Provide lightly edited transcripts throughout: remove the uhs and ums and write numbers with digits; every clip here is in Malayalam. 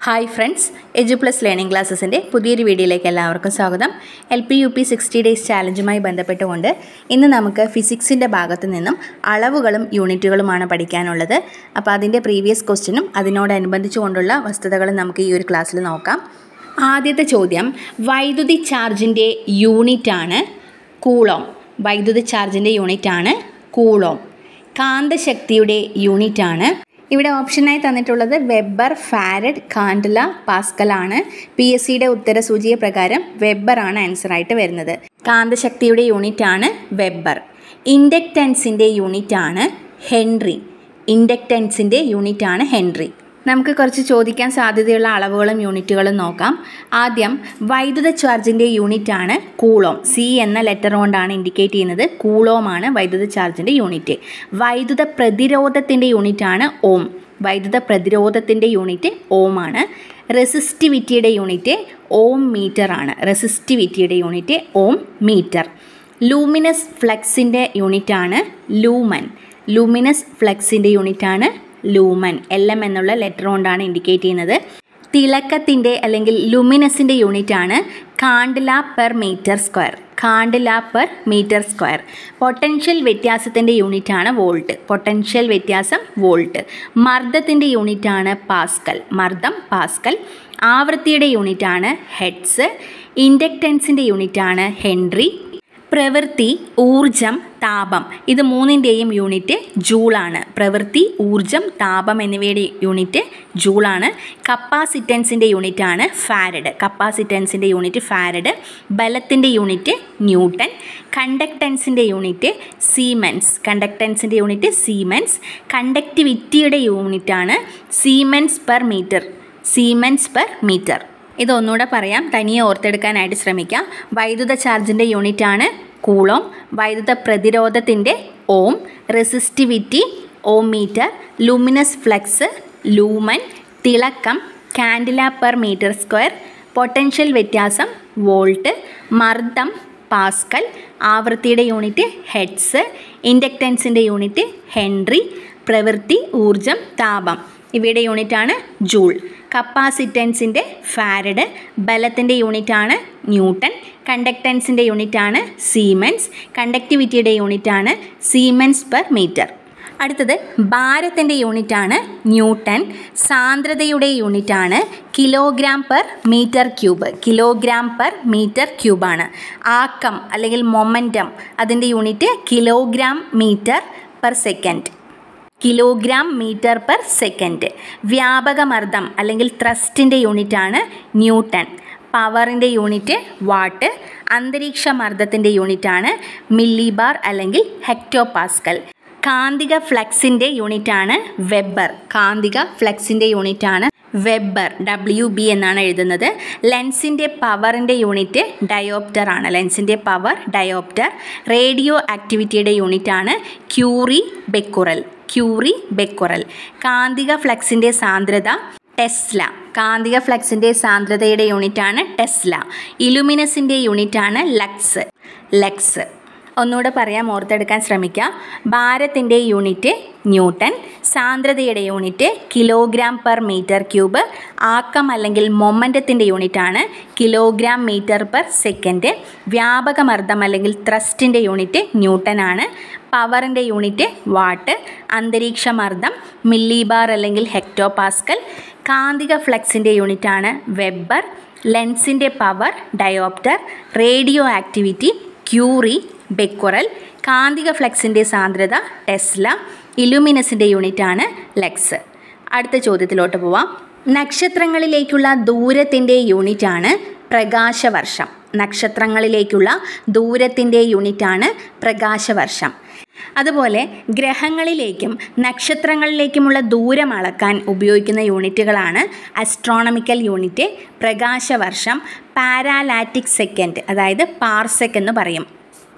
ഹായ് ഫ്രണ്ട്സ്, എജുപ്ലസ് ലേണിംഗ് ക്ലാസ്സസിൻ്റെ പുതിയൊരു വീഡിയോയിലേക്ക് എല്ലാവർക്കും സ്വാഗതം. LP-UP 60 ഡേയ്സ് ചാലഞ്ചുമായി ബന്ധപ്പെട്ടുകൊണ്ട് ഇന്ന് നമുക്ക് ഫിസിക്സിൻ്റെ ഭാഗത്തു നിന്നും അളവുകളും യൂണിറ്റുകളുമാണ് പഠിക്കാനുള്ളത്. അപ്പോൾ അതിൻ്റെ പ്രീവിയസ് ക്വസ്റ്റ്യനും അതിനോടനുബന്ധിച്ചുകൊണ്ടുള്ള വസ്തുതകളും നമുക്ക് ഈ ഒരു ക്ലാസ്സിൽ നോക്കാം. ആദ്യത്തെ ചോദ്യം, വൈദ്യുതി ചാർജിൻ്റെ യൂണിറ്റാണ് കൂളോം. വൈദ്യുതി ചാർജിൻ്റെ യൂണിറ്റാണ് കൂളോം. കാന്തശക്തിയുടെ യൂണിറ്റാണ്, ഇവിടെ ഓപ്ഷനായി തന്നിട്ടുള്ളത് വെബർ, ഫാരഡ്, കാൻഡല, പാസ്കൽ ആണ്. PSCയുടെ ഉത്തരസൂചിക പ്രകാരം വെബർ ആണ് ആൻസറായിട്ട് വരുന്നത്. കാന്തശക്തിയുടെ യൂണിറ്റാണ് വെബർ. ഇൻഡക്റ്റൻസിൻ്റെ യൂണിറ്റാണ് ഹെൻറി. ഇൻഡക്റ്റൻസിൻ്റെ യൂണിറ്റാണ് ഹെൻറി. നമുക്ക് കുറച്ച് ചോദിക്കാൻ സാധ്യതയുള്ള അളവുകളും യൂണിറ്റുകളും നോക്കാം. ആദ്യം വൈദ്യുത ചാർജിൻ്റെ യൂണിറ്റാണ് കൂളോം. C എന്ന ലെറ്റർ കൊണ്ടാണ് ഇൻഡിക്കേറ്റ് ചെയ്യുന്നത്. കൂളോമാണ് വൈദ്യുത ചാർജിൻ്റെ യൂണിറ്റ്. വൈദ്യുത പ്രതിരോധത്തിൻ്റെ യൂണിറ്റാണ് ഓം. വൈദ്യുത പ്രതിരോധത്തിൻ്റെ യൂണിറ്റ് ഓം ആണ്. റെസിസ്റ്റിവിറ്റിയുടെ യൂണിറ്റ് ഓം മീറ്റർ ആണ്. റെസിസ്റ്റിവിറ്റിയുടെ യൂണിറ്റ് ഓം മീറ്റർ. ലൂമിനസ് ഫ്ലക്സിൻ്റെ യൂണിറ്റാണ് ലൂമൻ. ലൂമിനസ് ഫ്ലക്സിൻ്റെ യൂണിറ്റാണ് ലൂമൻ. LM എന്നുള്ള ലെറ്റർ കൊണ്ടാണ് ഇൻഡിക്കേറ്റ് ചെയ്യുന്നത്. തിളക്കത്തിൻ്റെ അല്ലെങ്കിൽ ലുമിനസിൻ്റെ യൂണിറ്റാണ് candela per metre square. Candela per metre square. Potential വ്യത്യാസത്തിൻ്റെ യൂണിറ്റാണ് വോൾട്ട്. പൊട്ടൻഷ്യൽ വ്യത്യാസം വോൾട്ട്. മർദ്ദത്തിൻ്റെ യൂണിറ്റാണ് പാസ്കൽ. മർദ്ദം പാസ്കൽ. ആവൃത്തിയുടെ യൂണിറ്റാണ് ഹെഡ്സ്. ഇൻഡക്റ്റൻസിൻ്റെ യൂണിറ്റാണ് ഹെൻറി. പ്രവൃത്തി, ഊർജം, താപം, ഇത് മൂന്നിൻ്റെയും യൂണിറ്റ് ജൂളാണ്. പ്രവൃത്തി, ഊർജം, താപം എന്നിവയുടെ യൂണിറ്റ് ജൂളാണ്. കപ്പാസിറ്റൻസിൻ്റെ യൂണിറ്റാണ് ഫാരഡ്. കപ്പാസിറ്റൻസിൻ്റെ യൂണിറ്റ് ഫാരഡ്. ബലത്തിൻ്റെ യൂണിറ്റ് ന്യൂട്ടൺ. കണ്ടക്റ്റൻസിൻ്റെ യൂണിറ്റ് സീമെൻസ്. കണ്ടക്റ്റൻസിൻ്റെ യൂണിറ്റ് സീമെൻസ്. കണ്ടക്ടിവിറ്റിയുടെ യൂണിറ്റാണ് siemens per metre. Siemens per metre. ഇതൊന്നുകൂടെ പറയാം, തനിയെ ഓർത്തെടുക്കാനായിട്ട് ശ്രമിക്കാം. വൈദ്യുത ചാർജിൻ്റെ യൂണിറ്റാണ് കൂളോം. വൈദ്യുത പ്രതിരോധത്തിൻ്റെ ohm. Resistivity ohm metre. Luminous flux lumen. തിളക്കം candela per metre square. Potential വ്യത്യാസം വോൾട്ട്. മർദ്ദം പാസ്കൽ. ആവൃത്തിയുടെ യൂണിറ്റ് ഹെഡ്സ്. ഇൻഡക്റ്റൻസിൻ്റെ യൂണിറ്റ് ഹെൻറി. പ്രവൃത്തി, ഊർജം, താപം, ഇവയുടെ യൂണിറ്റാണ് ജൂൾ. കപ്പാസിറ്റൻസിൻ്റെ ഫാരഡ്. ബലത്തിൻ്റെ യൂണിറ്റാണ് ന്യൂട്ടൺ. കണ്ടക്റ്റൻസിൻ്റെ യൂണിറ്റാണ് സീമെൻസ്. കണ്ടക്ടിവിറ്റിയുടെ യൂണിറ്റാണ് സീമെൻസ് പെർ മീറ്റർ. അടുത്തത് ഭാരത്തിൻ്റെ യൂണിറ്റാണ് ന്യൂട്ടൺ. സാന്ദ്രതയുടെ യൂണിറ്റാണ് kilogram per metre cube. Kilogram per metre ക്യൂബാണ്. ആക്കം അല്ലെങ്കിൽ മൊമെൻറ്റം, അതിൻ്റെ unit kilogram metre per second. Kilogram metre per second. വ്യാപകമർദ്ദം അല്ലെങ്കിൽ ത്രസ്റ്റിൻ്റെ യൂണിറ്റാണ് ന്യൂട്ടൺ. പവറിൻ്റെ unit watt. അന്തരീക്ഷ മർദ്ദത്തിൻ്റെ യൂണിറ്റാണ് മില്ലിബാർ അല്ലെങ്കിൽ ഹെക്ടോ പാസ്കൽ. കാന്തിക ഫ്ലക്സിൻ്റെ യൂണിറ്റാണ് വെബർ. കാന്തിക ഫ്ലക്സിൻ്റെ യൂണിറ്റാണ് വെബർ. WB എന്നാണ് എഴുതുന്നത്. ലെൻസിൻ്റെ പവറിൻ്റെ യൂണിറ്റ് ഡയോപ്റ്റർ ആണ്. ലെൻസിൻ്റെ പവർ ഡയോപ്റ്റർ. റേഡിയോ ആക്ടിവിറ്റിയുടെ യൂണിറ്റാണ് ക്യൂറി ബെക്കുറൽ. Curiae becquerel. കാന്തിക ഫ്ലക്സിൻ്റെ സാന്ദ്രത ടെസ്ല. കാന്തിക ഫ്ലക്സിൻ്റെ സാന്ദ്രതയുടെ യൂണിറ്റാണ് ടെസ്ല. ഇലുമിനസിൻ്റെ യൂണിറ്റാണ് ലക്സ്. ലക്സ്. ഒന്നുകൂടെ പറയാം, ഓർത്തെടുക്കാൻ ശ്രമിക്കുക. ഭാരത്തിൻ്റെ യൂണിറ്റ് ന്യൂട്ടൺ. സാന്ദ്രതയുടെ unit kilogram per metre cube. ആക്കം അല്ലെങ്കിൽ മൊമെൻറ്റത്തിൻ്റെ യൂണിറ്റാണ് കിലോഗ്രാം മീറ്റർ പെർ സെക്കൻഡ്. വ്യാപകമർദ്ദം അല്ലെങ്കിൽ ത്രസ്റ്റിൻ്റെ യൂണിറ്റ് ന്യൂട്ടൺ ആണ്. പവറിൻ്റെ യൂണിറ്റ് വാട്ട്. അന്തരീക്ഷ മർദ്ദം മില്ലിബാർ അല്ലെങ്കിൽ ഹെക്ടോ പാസ്കൽ. കാന്തിക ഫ്ലക്സിൻ്റെ യൂണിറ്റാണ് വെബർ. ലെൻസിൻ്റെ power dioptre. Radio activity curie becquerel. കാന്തിക ഫ്ലക്സിൻ്റെ സാന്ദ്രത ടെസ്ല. ഇലുമിനസിൻ്റെ യൂണിറ്റാണ് ലക്സ്. അടുത്ത ചോദ്യത്തിലോട്ട് പോവാം. നക്ഷത്രങ്ങളിലേക്കുള്ള ദൂരത്തിൻ്റെ യൂണിറ്റാണ് പ്രകാശവർഷം. നക്ഷത്രങ്ങളിലേക്കുള്ള ദൂരത്തിൻ്റെ യൂണിറ്റാണ് പ്രകാശവർഷം. അതുപോലെ ഗ്രഹങ്ങളിലേക്കും നക്ഷത്രങ്ങളിലേക്കുമുള്ള ദൂരം അളക്കാൻ ഉപയോഗിക്കുന്ന യൂണിറ്റുകളാണ് അസ്ട്രോണമിക്കൽ യൂണിറ്റ്, പ്രകാശവർഷം, പാരാലാറ്റിക് സെക്കൻഡ്, അതായത് പാർസെക് എന്ന് പറയും.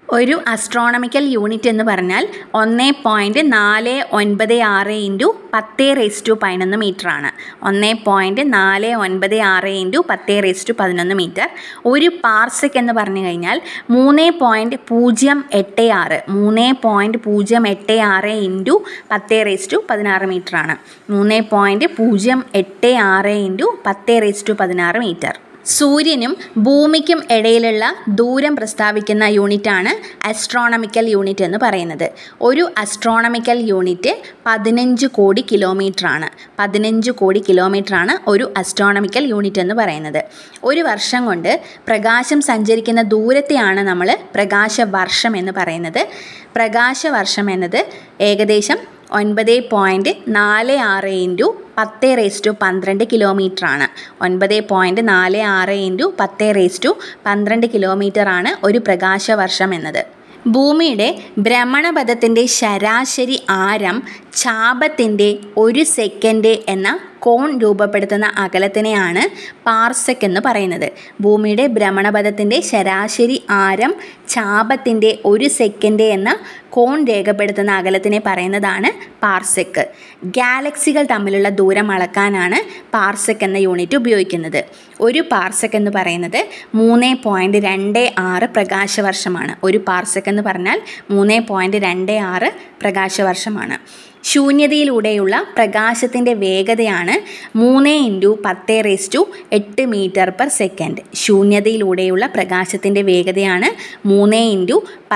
ഒരു അസ്ട്രോണമിക്കൽ യൂണിറ്റ് എന്ന് പറഞ്ഞാൽ 1.496 ഇൻറ്റു 10⁻11 മീറ്ററാണ്. 1.496 ഇൻറ്റു 10⁻11 മീറ്റർ. ഒരു പാർസെക് എന്ന് പറഞ്ഞു കഴിഞ്ഞാൽ 3.086 ഇൻറ്റു 10⁻16 മീറ്ററാണ്. 3.086 ഇൻറ്റു 10⁻16 മീറ്റർ. സൂര്യനും ഭൂമിക്കും ഇടയിലുള്ള ദൂരം പ്രസ്താവിക്കുന്ന യൂണിറ്റാണ് അസ്ട്രോണമിക്കൽ യൂണിറ്റ് എന്ന് പറയുന്നത്. ഒരു അസ്ട്രോണമിക്കൽ യൂണിറ്റ് 15 കോടി കിലോമീറ്ററാണ്. 15 കോടി കിലോമീറ്ററാണ് ഒരു അസ്ട്രോണമിക്കൽ യൂണിറ്റ് എന്ന് പറയുന്നത്. ഒരു വർഷം കൊണ്ട് പ്രകാശം സഞ്ചരിക്കുന്ന ദൂരത്തെയാണ് നമ്മൾ പ്രകാശവർഷം എന്ന് പറയുന്നത്. പ്രകാശവർഷം എന്നത് ഏകദേശം 9.46 ഇൻറ്റു 10⁻12 കിലോമീറ്ററാണ്. 9.46 ഇൻറ്റു 10⁻12 കിലോമീറ്ററാണ് ഒരു പ്രകാശവർഷം എന്നത്. ഭൂമിയുടെ ഭ്രമണപഥത്തിൻ്റെ ശരാശരി ആരം ചാപത്തിൻ്റെ 1 സെക്കൻഡ് എന്ന കോൺ രൂപപ്പെടുത്തുന്ന അകലത്തിനെയാണ് പാർസെക് എന്ന് പറയുന്നത്. ഭൂമിയുടെ ഭ്രമണപഥത്തിൻ്റെ ശരാശരി ആരം ചാപത്തിൻ്റെ 1 സെക്കൻഡ് എന്ന കോൺ രേഖപ്പെടുത്തുന്ന അകലത്തിനെ പറയുന്നതാണ് പാർസെക്. ഗാലക്സികൾ തമ്മിലുള്ള ദൂരം അളക്കാനാണ് പാർസെക് എന്ന യൂണിറ്റ് ഉപയോഗിക്കുന്നത്. ഒരു പാർസെക് എന്ന് പറയുന്നത് 3.26 പ്രകാശവർഷമാണ്. ഒരു പാർസെക് എന്ന് പറഞ്ഞാൽ 3.26 പ്രകാശവർഷമാണ്. ശൂന്യതയിലൂടെയുള്ള പ്രകാശത്തിൻ്റെ വേഗതയാണ് 3 ഇൻറ്റു 10⁸8 മീറ്റർ പെർ സെക്കൻഡ്. ശൂന്യതയിലൂടെയുള്ള പ്രകാശത്തിൻ്റെ വേഗതയാണ് 3 ഇൻറ്റു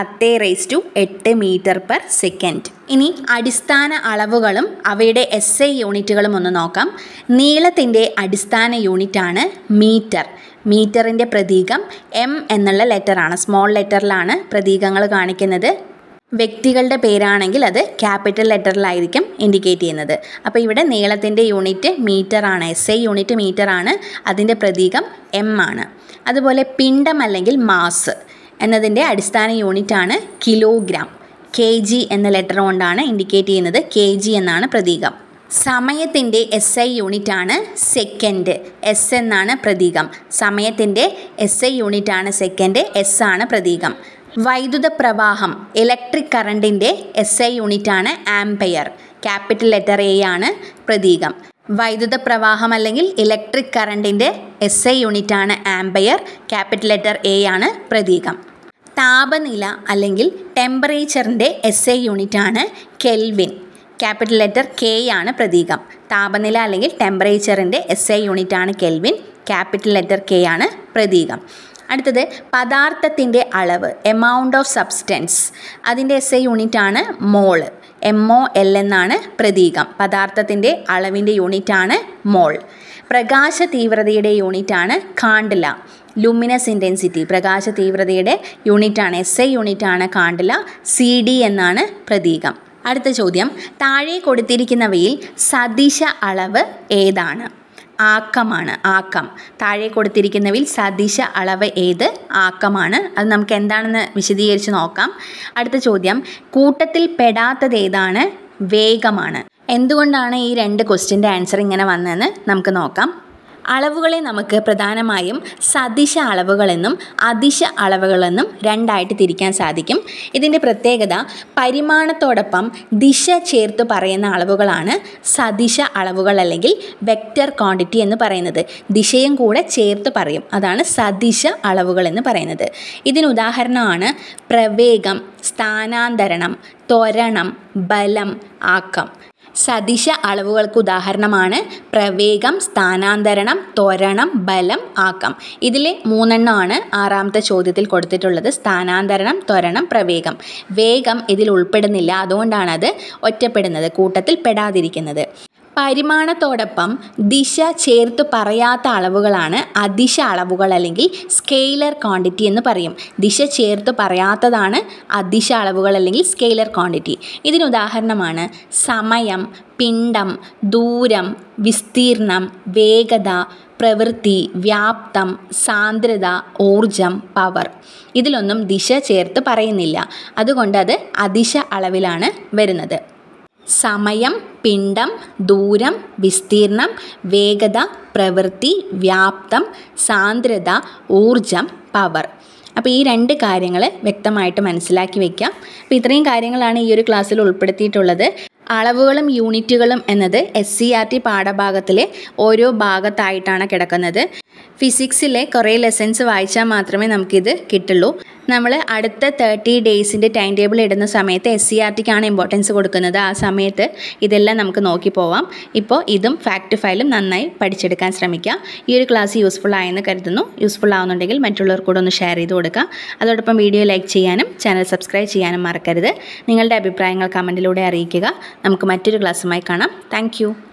10⁸8 മീറ്റർ പെർ സെക്കൻഡ്. ഇനി അടിസ്ഥാന അളവുകളും അവയുടെ SI യൂണിറ്റുകളും ഒന്ന് നോക്കാം. നീളത്തിൻ്റെ അടിസ്ഥാന യൂണിറ്റാണ് മീറ്റർ. മീറ്ററിൻ്റെ പ്രതീകം M എന്നുള്ള ലെറ്ററാണ്. സ്മോൾ ലെറ്ററിലാണ് പ്രതീകങ്ങൾ കാണിക്കുന്നത്. വ്യക്തികളുടെ പേരാണെങ്കിൽ അത് ക്യാപിറ്റൽ ലെറ്ററിലായിരിക്കും ഇൻഡിക്കേറ്റ് ചെയ്യുന്നത്. അപ്പോൾ ഇവിടെ നീളത്തിൻ്റെ യൂണിറ്റ് മീറ്ററാണ്. SI യൂണിറ്റ് മീറ്ററാണ്. അതിൻ്റെ പ്രതീകം M ആണ്. അതുപോലെ പിണ്ഡം അല്ലെങ്കിൽ മാസ് എന്നതിൻ്റെ അടിസ്ഥാന യൂണിറ്റാണ് കിലോഗ്രാം. kg എന്ന ലെറ്റർ കൊണ്ടാണ് ഇൻഡിക്കേറ്റ് ചെയ്യുന്നത്. kg എന്നാണ് പ്രതീകം. സമയത്തിൻ്റെ SI യൂണിറ്റാണ് സെക്കൻഡ്. S എന്നാണ് പ്രതീകം. സമയത്തിൻ്റെ SI യൂണിറ്റാണ് സെക്കൻഡ്. S ആണ് പ്രതീകം. വൈദ്യുത പ്രവാഹം ഇലക്ട്രിക് കറണ്ടിൻ്റെ SI യൂണിറ്റാണ് ആംപെയർ. ക്യാപിറ്റൽ ലെറ്റർ A ആണ് പ്രതീകം. വൈദ്യുത പ്രവാഹം അല്ലെങ്കിൽ ഇലക്ട്രിക് കറണ്ടിൻ്റെ SI യൂണിറ്റാണ് ആംപെയർ. ക്യാപിറ്റൽ ലെറ്റർ A ആണ് പ്രതീകം. താപനില അല്ലെങ്കിൽ ടെമ്പറേച്ചറിൻ്റെ SI യൂണിറ്റാണ് കെൽവിൻ. ക്യാപിറ്റൽ ലെറ്റർ K ആണ് പ്രതീകം. താപനില അല്ലെങ്കിൽ ടെമ്പറേച്ചറിൻ്റെ SI യൂണിറ്റാണ് കെൽവിൻ. ക്യാപിറ്റൽ ലെറ്റർ K ആണ് പ്രതീകം. അടുത്തത് പദാർത്ഥത്തിൻ്റെ അളവ്, എമൗണ്ട് ഓഫ് സബ്സ്റ്റൻസ്. അതിൻ്റെ SI യൂണിറ്റാണ് മോൾ. MOL എന്നാണ് പ്രതീകം. പദാർത്ഥത്തിൻ്റെ അളവിൻ്റെ യൂണിറ്റാണ് മോൾ. പ്രകാശ തീവ്രതയുടെ യൂണിറ്റാണ് കാണ്ടില. ലുമിനസ് ഇൻറ്റൻസിറ്റി പ്രകാശ തീവ്രതയുടെ യൂണിറ്റാണ്. SI യൂണിറ്റാണ് കാണ്ടില. CD എന്നാണ് പ്രതീകം. അടുത്ത ചോദ്യം, താഴെ കൊടുത്തിരിക്കുന്നവയിൽ സദിശ അളവ് ഏതാണ്? ആക്കമാണ്. ആക്കം. താഴെ കൊടുത്തിരിക്കുന്നവയിൽ സദിശ അളവ് ഏത്? ആക്കമാണ്. അത് നമുക്ക് എന്താണെന്ന് വിശദീകരിച്ച് നോക്കാം. അടുത്ത ചോദ്യം, കൂട്ടത്തിൽ പെടാത്തത് ഏതാണ്? വേഗമാണ്. എന്തുകൊണ്ടാണ് ഈ 2 ക്വസ്റ്റ്യൻ്റെ ആൻസർ ഇങ്ങനെ വന്നതെന്ന് നമുക്ക് നോക്കാം. അളവുകളെ നമുക്ക് പ്രധാനമായും സദിശ അളവുകളെന്നും അതിശ അളവുകളെന്നും രണ്ടായിട്ട് തിരിക്കാൻ സാധിക്കും. ഇതിൻ്റെ പ്രത്യേകത, പരിമാണത്തോടൊപ്പം ദിശ ചേർത്ത് പറയുന്ന അളവുകളാണ് സദിശ അളവുകൾ അല്ലെങ്കിൽ വെക്റ്റർ ക്വാണ്ടിറ്റി എന്ന് പറയുന്നത്. ദിശയും കൂടെ ചേർത്ത് പറയും. അതാണ് സദിശ അളവുകൾ എന്ന് പറയുന്നത്. ഇതിനുദാഹരണമാണ് പ്രവേഗം, സ്ഥാനാന്തരണം, ത്വരണം, ബലം, ആക്കം. സദിശ അളവുകൾക്ക് ഉദാഹരണമാണ് പ്രവേഗം, സ്ഥാനാന്തരണം, ത്വരണം, ബലം, ആക്കം. ഇതിലെ 3 എണ്ണമാണ് 6ാമത്തെ ചോദ്യത്തിൽ കൊടുത്തിട്ടുള്ളത്. സ്ഥാനാന്തരണം, ത്വരണം, പ്രവേഗം. വേഗം ഇതിൽ ഉൾപ്പെടുന്നില്ല. അതുകൊണ്ടാണ് അത് ഒറ്റപ്പെടുന്നത്, കൂട്ടത്തിൽ പെടാതിരിക്കുന്നത്. പരിമാണത്തോടൊപ്പം ദിശ ചേർത്ത് പറയാത്ത അളവുകളാണ് അതിശ അളവുകൾ അല്ലെങ്കിൽ സ്കെയിലർ ക്വാണ്ടിറ്റി എന്ന് പറയും. ദിശ ചേർത്ത് പറയാത്തതാണ് അതിശ അളവുകൾ അല്ലെങ്കിൽ സ്കെയിലർ ക്വാണ്ടിറ്റി. ഇതിനുദാഹരണമാണ് സമയം, പിണ്ഡം, ദൂരം, വിസ്തീർണം, വേഗത, പ്രവൃത്തി, വ്യാപ്തം, സാന്ദ്രത, ഊർജം, പവർ. ഇതിലൊന്നും ദിശ ചേർത്ത് പറയുന്നില്ല. അതുകൊണ്ട് അത് അതിശ അളവിലാണ് വരുന്നത്. സമയം, പിണ്ഡം, ദൂരം, വിസ്തീർണം, വേഗത, പ്രവൃത്തി, വ്യാപ്തം, സാന്ദ്രത, ഊർജം, പവർ. അപ്പോൾ ഈ 2 കാര്യങ്ങൾ വ്യക്തമായിട്ട് മനസ്സിലാക്കി വയ്ക്കാം. അപ്പോൾ ഇത്രയും കാര്യങ്ങളാണ് ഈ ഒരു ക്ലാസ്സിൽ ഉൾപ്പെടുത്തിയിട്ടുള്ളത്. അളവുകളും യൂണിറ്റുകളും എന്നത് SCERT പാഠഭാഗത്തിലെ ഓരോ ഭാഗത്തായിട്ടാണ് കിടക്കുന്നത്. ഫിസിക്സിലെ കുറേ ലെസൺസ് വായിച്ചാൽ മാത്രമേ നമുക്കിത് കിട്ടുള്ളൂ. നമ്മൾ അടുത്ത 30 ഡേയ്സിൻ്റെ ടൈം ടേബിൾ ഇടുന്ന സമയത്ത് SCERTക്കാണ് ഇമ്പോർട്ടൻസ് കൊടുക്കുന്നത്. ആ സമയത്ത് ഇതെല്ലാം നമുക്ക് നോക്കി പോവാം. ഇപ്പോൾ ഇതും ഫാക്റ്റ് ഫയലും നന്നായി പഠിച്ചെടുക്കാൻ ശ്രമിക്കുക. ഈ ഒരു ക്ലാസ് യൂസ്ഫുൾ ആയെന്ന് കരുതുന്നു. യൂസ്ഫുൾ ആവുന്നുണ്ടെങ്കിൽ മറ്റുള്ളവർക്ക് കൂടെ ഒന്ന് ഷെയർ ചെയ്ത് കൊടുക്കുക. അതോടൊപ്പം വീഡിയോ ലൈക്ക് ചെയ്യാനും ചാനൽ സബ്സ്ക്രൈബ് ചെയ്യാനും മറക്കരുത്. നിങ്ങളുടെ അഭിപ്രായങ്ങൾ കമൻറ്റിലൂടെ അറിയിക്കുക. നമുക്ക് മറ്റൊരു ക്ലാസ്സുമായി കാണാം. താങ്ക്